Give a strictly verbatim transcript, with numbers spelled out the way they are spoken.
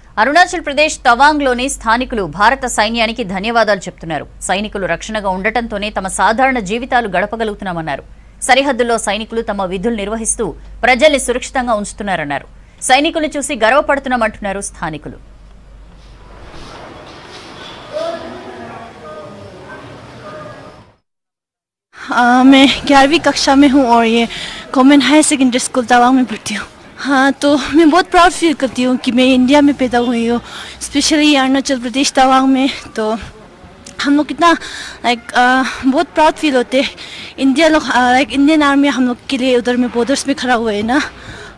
అరుణాచల్ ప్రదేశ్ తవాంగ్లోని స్థానికులు భారత సైన్యానికి ధన్యవాదాలు చెప్తున్నారు. సైనికులు రక్షణగా ఉండటంతోనే తమ సాధారణ జీవితాలు గడపగలుగుతున్నామన్నారు. సరిహద్దుల్లో సైనికులు తమ విధులు నిర్వహిస్తూ ప్రజల్ని సురక్షితంగా ఉంచుతున్నారన్నారు. సైనికులను చూసి గర్వపడుతున్నామంటున్నారు స్థానికులు. आ, मैं ग्यारहवीं कक्षा में हूँ और ये government higher secondary school Tawang में पढ़ती हूँ. हाँ, तो मैं बहुत प्राउड फील करती हूँ कि मैं इंडिया में पैदा हुई हूँ, स्पेशली अरुणाचल प्रदेश तवांग में. तो हम लोग कितना लाइक बहुत प्राउड फील होते हैं. इंडिया लोग लाइक इंडियन आर्मी हम लोग के लिए उधर में बॉर्डर्स में खड़ा हुआ है ना.